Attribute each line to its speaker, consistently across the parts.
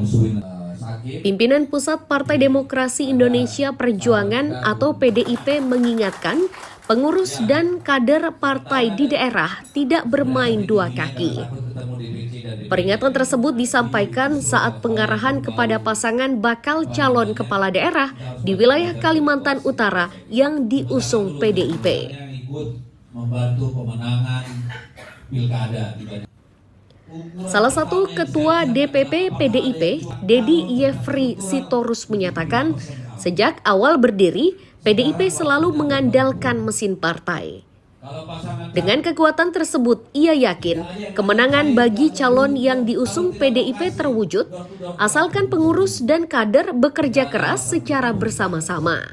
Speaker 1: musuhin
Speaker 2: Pimpinan Pusat Partai Demokrasi Indonesia Perjuangan atau PDIP mengingatkan pengurus dan kader partai di daerah tidak bermain dua kaki. Peringatan tersebut disampaikan saat pengarahan kepada pasangan bakal calon kepala daerah di wilayah Kalimantan Utara yang diusung PDIP.
Speaker 1: Membantu pemenangan pilkada.
Speaker 2: Salah satu ketua DPP PDIP, Dedi Yefri Sitorus menyatakan, sejak awal berdiri, PDIP selalu mengandalkan mesin partai. Dengan kekuatan tersebut, ia yakin kemenangan bagi calon yang diusung PDIP terwujud, asalkan pengurus dan kader bekerja keras secara bersama-sama.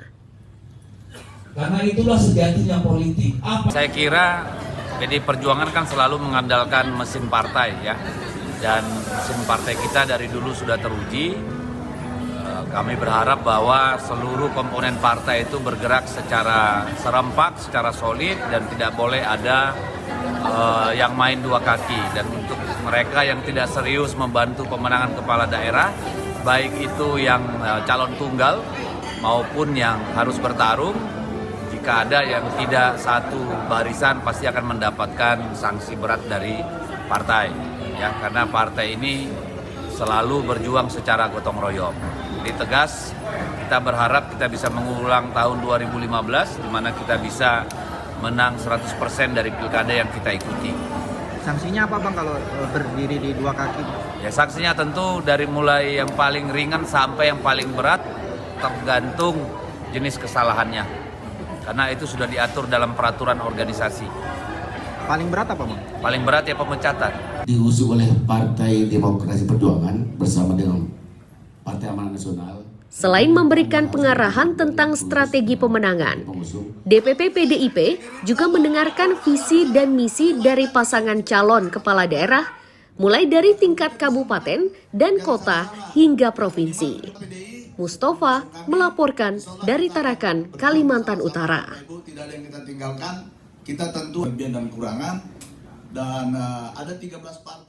Speaker 1: Karena itulah sejatinya politik.
Speaker 3: Saya kira PD Perjuangan kan selalu mengandalkan mesin partai ya, dan mesin partai kita dari dulu sudah teruji. Kami berharap bahwa seluruh komponen partai itu bergerak secara serempak, secara solid, dan tidak boleh ada yang main dua kaki. Dan untuk mereka yang tidak serius membantu pemenangan kepala daerah, baik itu yang calon tunggal maupun yang harus bertarung, jika ada yang tidak satu barisan pasti akan mendapatkan sanksi berat dari partai ya, karena partai ini selalu berjuang secara gotong royong. Jadi tegas, kita berharap kita bisa mengulang tahun 2015 di mana kita bisa menang 100% dari pilkada yang kita ikuti.
Speaker 4: Sanksinya apa Bang kalau berdiri di dua kaki?
Speaker 3: Ya, sanksinya tentu dari mulai yang paling ringan sampai yang paling berat, tergantung jenis kesalahannya. Karena itu sudah diatur dalam peraturan organisasi.
Speaker 4: Paling berat apa Bang?
Speaker 3: Paling berat ya pemecatan.
Speaker 5: Diusung oleh Partai Demokrasi Perjuangan bersama dengan Partai Amanat Nasional.
Speaker 2: Selain memberikan pengarahan tentang strategi pemenangan, DPP PDIP juga mendengarkan visi dan misi dari pasangan calon kepala daerah, mulai dari tingkat kabupaten dan kota hingga provinsi. Mustafa melaporkan dari Tarakan, Kalimantan Utara.
Speaker 6: Tidak ada yang kita tinggalkan, kita tentu kelebihan dan kekurangan, dan ada 13 partai.